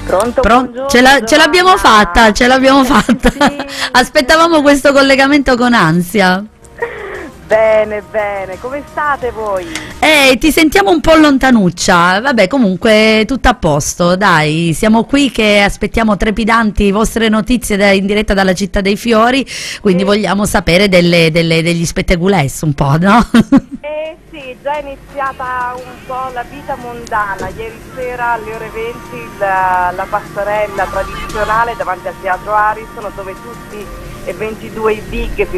Pronto? Ce l'abbiamo fatta, ce l'abbiamo fatta. Sì. Aspettavamo questo collegamento con ansia. Bene, bene, come state voi? Ti sentiamo un po' lontanuccia, vabbè, comunque tutto a posto, dai, siamo qui che aspettiamo trepidanti vostre notizie in diretta dalla Città dei Fiori, quindi vogliamo sapere degli spettaculess un po', no? Sì, già è iniziata un po' la vita mondana. Ieri sera alle ore 20 la passerella tradizionale davanti al Teatro Ariston, dove tutti e 22 i big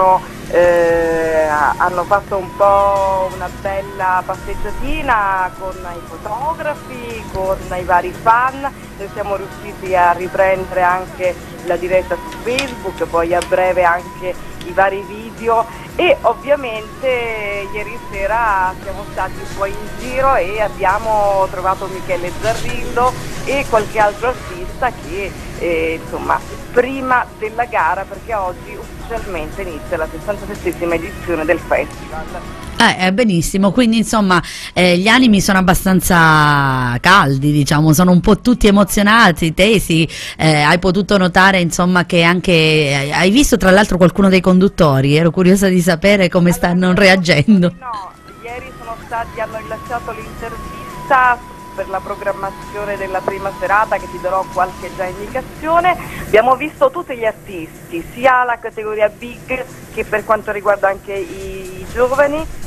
hanno fatto un po' una bella passeggiatina con i fotografi, con i vari fan. Noi siamo riusciti a riprendere anche la diretta su Facebook, poi a breve anche i vari video, e ovviamente ieri sera siamo stati un po' in giro e abbiamo trovato Michele Zarrillo e qualche altro artista che insomma, prima della gara, perché oggi ufficialmente inizia la 67esima edizione del festival. Benissimo, quindi insomma gli animi sono abbastanza caldi, diciamo, sono un po' tutti emozionati, tesi, hai potuto notare insomma che anche hai visto tra l'altro qualcuno dei conduttori, ero curiosa di sapere come stanno reagendo. No, ieri hanno rilasciato l'intervista per la programmazione della prima serata, che ti darò qualche già indicazione. Abbiamo visto tutti gli artisti, sia la categoria big che per quanto riguarda anche i giovani.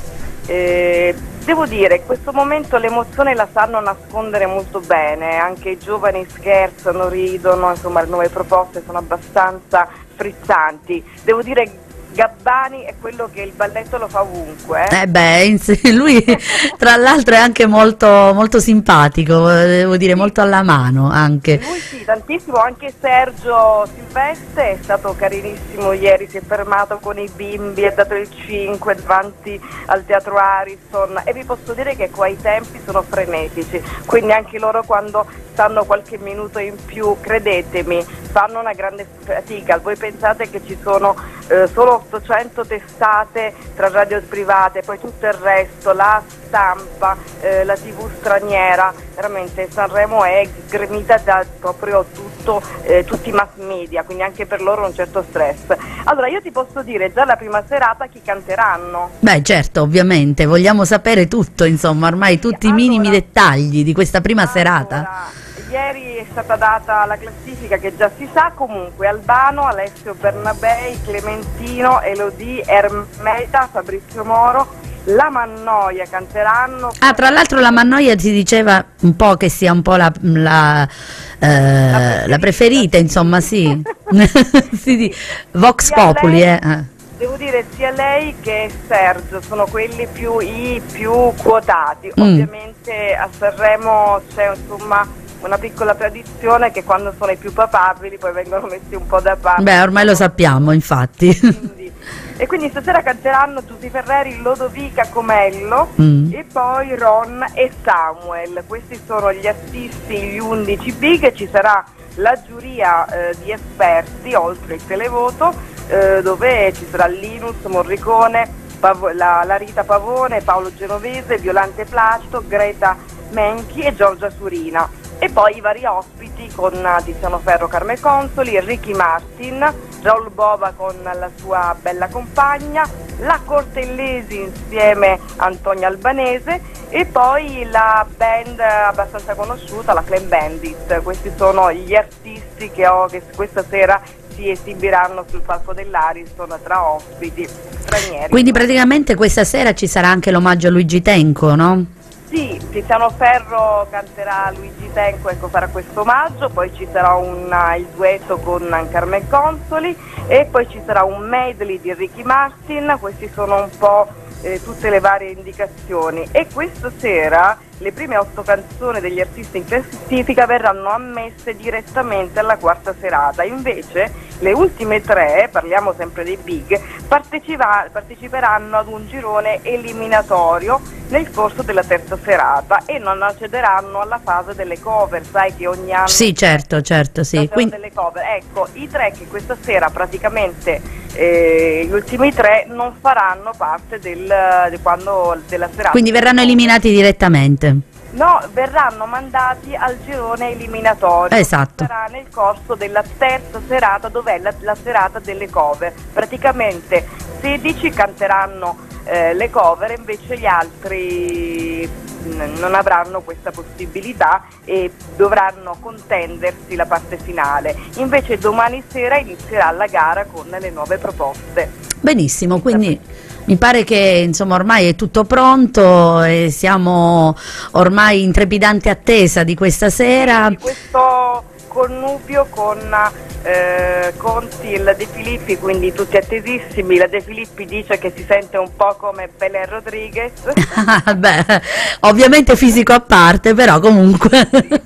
Devo dire, in questo momento l'emozione la sanno nascondere molto bene, anche i giovani scherzano, ridono, insomma le nuove proposte sono abbastanza frizzanti. Devo dire, Gabbani è quello che il balletto lo fa ovunque. Lui tra l'altro è anche molto, molto simpatico, devo dire, molto alla mano anche. Lui sì, tantissimo, anche Sergio Silvestre è stato carinissimo ieri, si è fermato con i bimbi, ha dato il 5 davanti al Teatro Ariston, e vi posso dire che qua i tempi sono frenetici, quindi anche loro quando stanno qualche minuto in più, credetemi, fanno una grande fatica. Voi pensate che ci sono solo 800 testate tra radio private, poi tutto il resto, la stampa, la TV straniera, veramente Sanremo è gremita da proprio tutti i mass media, quindi anche per loro un certo stress. Allora io ti posso dire già la prima serata chi canteranno. Beh certo, ovviamente, vogliamo sapere tutto, insomma, ormai tutti i minimi dettagli di questa prima serata. Ieri è stata data la classifica che già si sa, comunque Albano, Alessio Bernabei, Clementino, Elodie, Ermeta, Fabrizio Moro, La Mannoia canteranno. Tra l'altro la Mannoia si diceva un po' che sia un po' la preferita, insomma, sì. Vox Populi, Devo dire sia lei che Sergio sono quelli i più quotati. Ovviamente a Sanremo c'è insomma una piccola tradizione che quando sono i più papabili poi vengono messi un po' da parte. Beh, ormai lo sappiamo, infatti. E quindi stasera canteranno Giusy Ferreri, Lodovica Comello e poi Ron e Samuel. Questi sono gli artisti, gli 11 big. Ci sarà la giuria di esperti oltre il televoto, dove ci sarà Linus, Morricone, la Rita Pavone, Paolo Genovese, Violante Placido, Greta Menchi e Giorgia Surina. E poi i vari ospiti con Tiziano Ferro, Carmel Consoli, Ricky Martin, Raul Bova con la sua bella compagna, la Cortellesi insieme a Antonia Albanese e poi la band abbastanza conosciuta, la Clan Bandit. Questi sono gli artisti che questa sera si esibiranno sul palco dell'Ariston tra ospiti stranieri. Quindi praticamente questa sera ci sarà anche l'omaggio a Luigi Tenco, no? Sì, Tiziano Ferro canterà Luigi Tenco, farà questo omaggio, poi ci sarà il duetto con Carmen Consoli e poi ci sarà un medley di Ricky Martin. Questi sono un po' tutte le varie indicazioni, e questa sera le prime 8 canzoni degli artisti in classifica verranno ammesse direttamente alla quarta serata. Invece le ultime 3, parliamo sempre dei big, parteciperanno ad un girone eliminatorio nel corso della terza serata e non accederanno alla fase delle cover. Sai che ogni anno sì, certo, sì. Quindi delle cover. Ecco, i 3 che questa sera praticamente gli ultimi 3 non faranno parte della serata. Quindi verranno eliminati direttamente. No, verranno mandati al girone eliminatorio. Esatto. Sarà nel corso della terza serata, dov'è la serata delle cover. Praticamente 16 canteranno le cover, invece gli altri non avranno questa possibilità e dovranno contendersi la parte finale. Invece domani sera inizierà la gara con le nuove proposte. Benissimo, quindi mi pare che insomma ormai è tutto pronto e siamo ormai in trepidante attesa di questa sera. Di questo connubio con Conti e la De Filippi, quindi tutti attesissimi. La De Filippi dice che si sente un po' come Belen Rodriguez. Beh, ovviamente fisico a parte, però comunque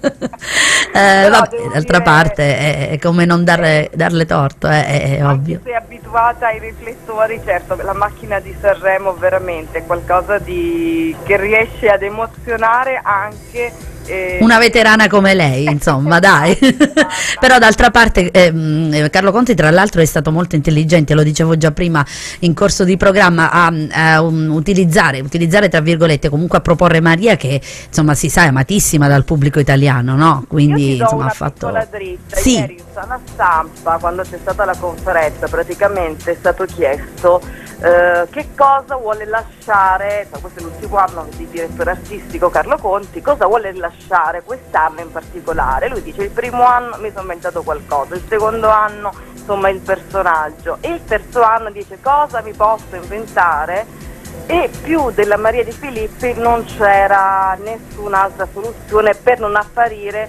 d'altra parte è come non darle torto, è ovvio. Sei abituata ai riflettori, certo, la macchina di Sanremo veramente è qualcosa che riesce ad emozionare anche una veterana come lei, insomma, dai. Però d'altra parte Carlo Conti tra l'altro è stato molto intelligente, lo dicevo già prima in corso di programma, a utilizzare tra virgolette, comunque a proporre Maria, che insomma si sa è amatissima dal pubblico italiano, no? Quindi insomma ha fatto una dritta. Sì. Ieri in sala stampa, quando c'è stata la conferenza, praticamente è stato chiesto che cosa vuole lasciare, questo è l'ultimo anno di direttore artistico Carlo Conti, cosa vuole lasciare quest'anno in particolare. Lui dice: il primo anno mi sono inventato qualcosa, il secondo anno insomma il personaggio, e il terzo anno dice: cosa mi posso inventare? E più della Maria Di Filippi non c'era nessun'altra soluzione per non apparire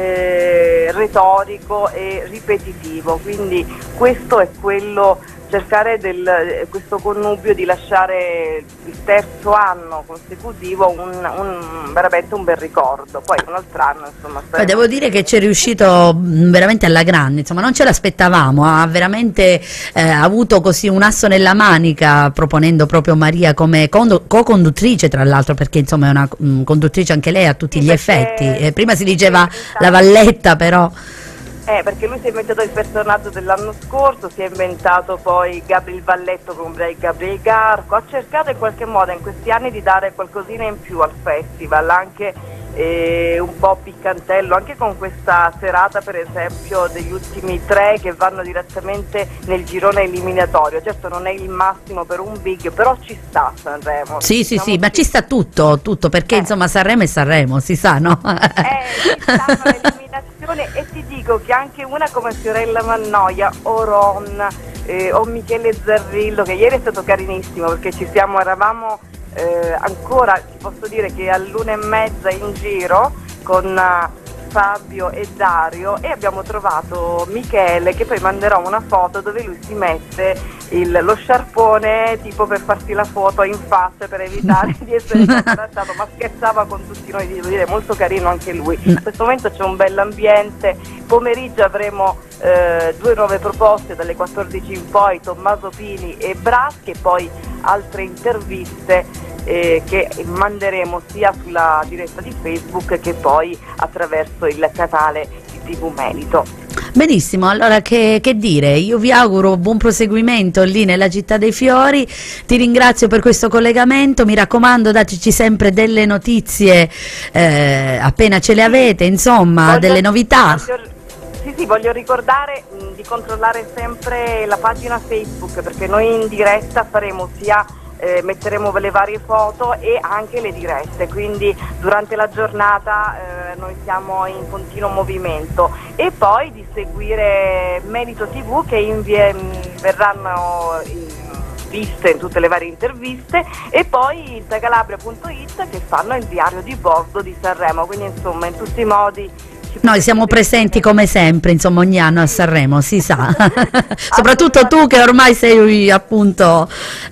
retorico e ripetitivo, quindi questo è quello, cercare questo connubio di lasciare il terzo anno consecutivo veramente un bel ricordo. Poi un altro anno insomma devo dire che ci è riuscito veramente alla grande, insomma non ce l'aspettavamo, ha veramente avuto così un asso nella manica, proponendo proprio Maria come co-conduttrice, tra l'altro, perché insomma è una conduttrice anche lei a tutti gli effetti, prima si diceva la valletta, però perché lui si è inventato il personaggio dell'anno scorso, si è inventato poi Gabriel Valletto con Gabriel Garco, ha cercato in qualche modo in questi anni di dare qualcosina in più al festival, anche un po' piccantello, anche con questa serata per esempio degli ultimi 3 che vanno direttamente nel girone eliminatorio. Certo non è il massimo per un big, però ci sta Sanremo. Sì, ma ci sta tutto perché insomma Sanremo è Sanremo, si sa, no? Ci stanno l'eliminazione, e ti dico che anche una come Fiorella Mannoia o Ron o Michele Zarrillo, che ieri è stato carinissimo perché eravamo ancora, ti posso dire che all'1:30 in giro con Fabio e Dario, e abbiamo trovato Michele, che poi manderò una foto dove lui si mette lo sciarpone tipo per farsi la foto in faccia per evitare di essere imbarazzato, ma scherzava con tutti noi, devo dire, molto carino anche lui. In questo momento c'è un bell'ambiente. Pomeriggio avremo 2 nuove proposte dalle 14 in poi, Tommaso Pini e Braschi, e poi altre interviste che manderemo sia sulla diretta di Facebook che poi attraverso il canale di TV Merito. Benissimo, allora che dire, io vi auguro buon proseguimento lì nella Città dei Fiori, ti ringrazio per questo collegamento, mi raccomando dateci sempre delle notizie appena ce le avete, insomma, delle novità. Voglio ricordare di controllare sempre la pagina Facebook, perché noi in diretta faremo metteremo le varie foto e anche le dirette, quindi durante la giornata noi siamo in continuo movimento, e poi di seguire Merito TV, che verranno viste in tutte le varie interviste, e poi Itacalabria.it, che fanno il diario di bordo di Sanremo, quindi insomma in tutti i modi noi siamo presenti come sempre, insomma, ogni anno a Sanremo, si sa. Soprattutto tu che ormai sei appunto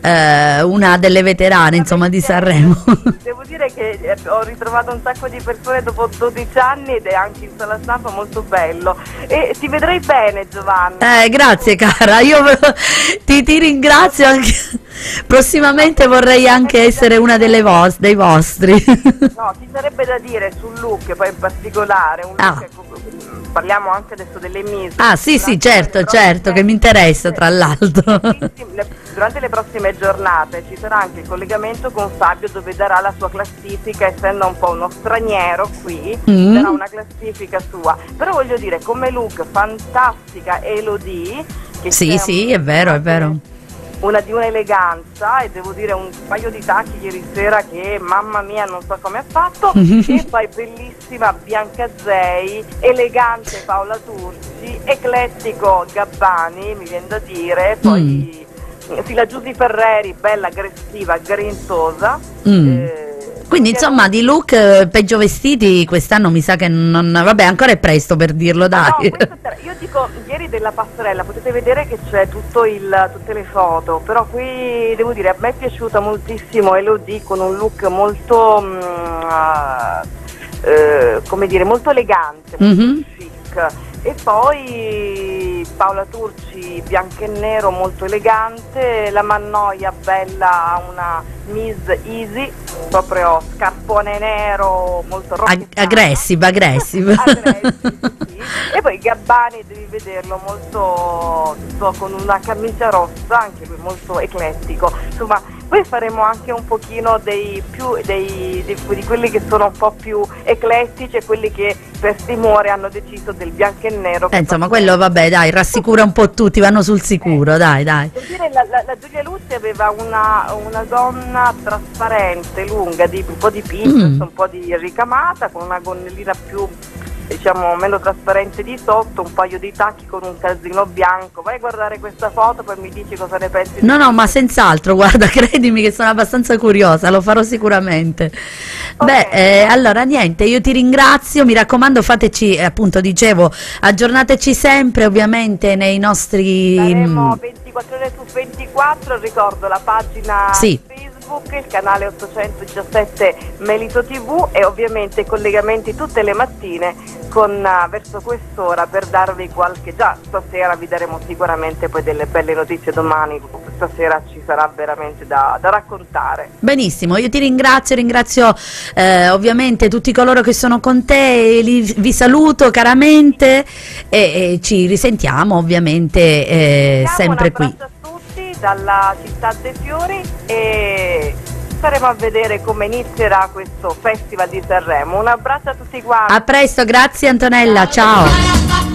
una delle veterane, insomma, di Sanremo. Devo dire che ho ritrovato un sacco di persone dopo 12 anni ed è anche in sala stampa molto bello. E ti vedrei bene, Giovanna. Grazie cara, io ti ringrazio anche. Prossimamente vorrei anche essere una dei vostri. No, ci sarebbe da dire sul look, poi in particolare, un look, parliamo anche adesso delle Miss. Ah sì, certo, che mi interessa tra l'altro. Durante le prossime giornate ci sarà anche il collegamento con Fabio, dove darà la sua classifica, essendo un po' uno straniero qui, darà una classifica sua. Però voglio dire, come look, fantastica Elodie. Sì, è vero. Di un'eleganza, e devo dire un paio di tacchi ieri sera che mamma mia non so come ha fatto, e poi bellissima Bianca Zei, elegante Paola Turci, eclettico Gabbani, mi viene da dire, poi sì, la Giusy Ferreri, bella, aggressiva, grintosa. Quindi insomma di look peggio vestiti quest'anno mi sa che non... Vabbè, ancora è presto per dirlo, dai. No, io dico, ieri della passerella potete vedere che c'è tutte le foto, però qui devo dire a me è piaciuta moltissimo Elodie con un look molto come dire, molto elegante, molto chic. E poi Paola Turci bianca e nero, molto elegante, la Mannoia bella, una Miss Easy, proprio scarpone nero, molto aggressive. Sì. E poi Gabbani, devi vederlo, molto con una camicia rossa, anche lui molto eclettico. Insomma, poi faremo anche un pochino di quelli che sono un po' più eclettici e quelli che per timore hanno deciso del bianco e nero. Insomma, quello vabbè, dai, rassicura un po' tutti, vanno sul sicuro, dai. Devo dire, la Giulia Luzzi aveva una gonna trasparente, lunga, un po' di pinza, un po' di ricamata, con una gonnellina più, diciamo, meno trasparente di sotto, un paio di tacchi con un calzino bianco. Vai a guardare questa foto, poi mi dici cosa ne pensi. No, ma senz'altro, guarda, credimi che sono abbastanza curiosa, lo farò sicuramente. Okay. Beh, allora niente, io ti ringrazio, mi raccomando fateci, appunto dicevo, aggiornateci sempre ovviamente nei nostri... Saremo 24 ore su 24, ricordo la pagina Facebook, il canale 817 Melito TV e ovviamente i collegamenti tutte le mattine verso quest'ora per darvi già stasera vi daremo sicuramente poi delle belle notizie, domani stasera ci sarà veramente da raccontare. Benissimo, io ti ringrazio ovviamente tutti coloro che sono con te, vi saluto caramente e ci risentiamo ovviamente sempre qui. Un abbraccio a tutti dalla città dei fiori e staremo a vedere come inizierà questo Festival di Sanremo. Un abbraccio a tutti quanti. A presto, grazie Antonella, ciao.